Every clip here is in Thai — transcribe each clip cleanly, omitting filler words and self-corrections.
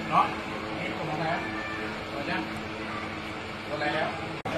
เนาะนี่ผมอะไรนะตัวนี้ตัวอะไรแล้ว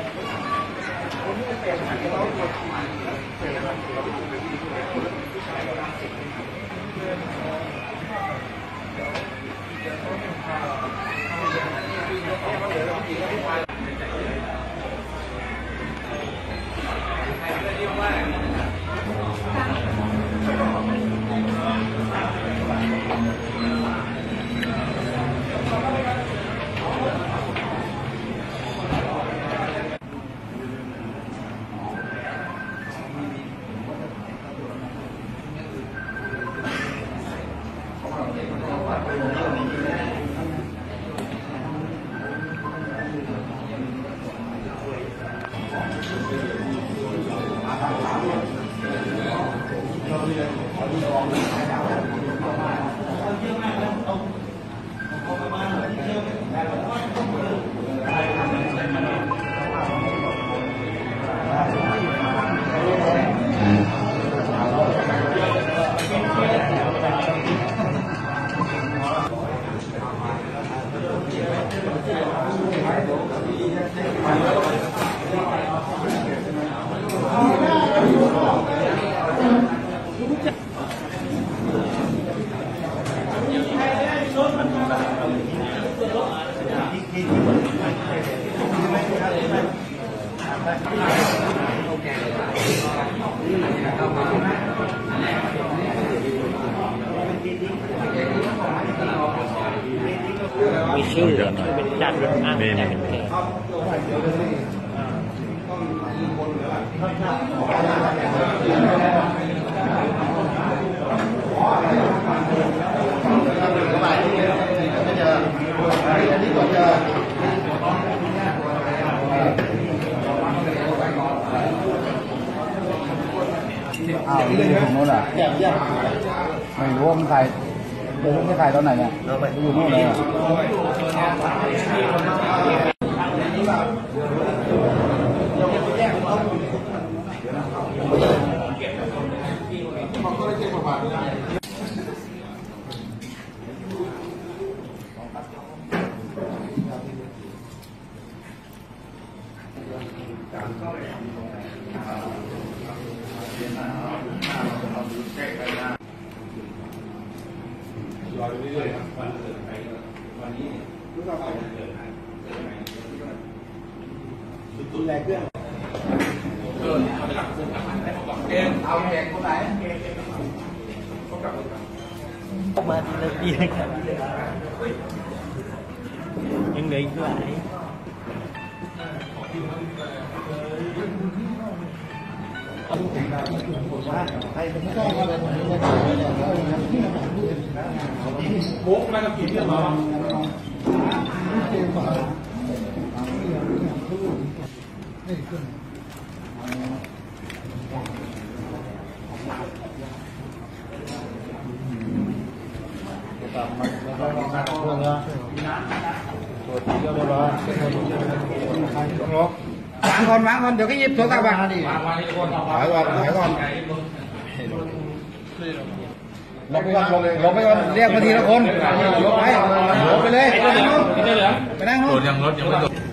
มีชื่อเป็นจัดอ้างแต่เป็นเพลงนี่ของโน้นอ่ะไม่รู้ว่ามันใครไม่รู้ไม่ใครตอนไหนเนี่ยอยู่โน่นเลยรออยู่เรื่อยๆครับวันเกิดใครวันนี้รู้ว่าวันเกิดใครดูแลเพื่อนเอาไปหลักเพื่อนกลับมาได้บอกเกณฑ์เอาเด็กคนไหนเขากลับมาทีละปีครับยังเหลืออีกหลายโบ๊กมากับกี่เรื่องหรอวางก่อนเดี๋ยวก็ยิบโทรศัพท์มาดิหายก่อนลงไปก่อนลงไปก่อนเรียกมาทีละคนลงไปเลยไปนั่งนู่นยังรถยังไม่โดด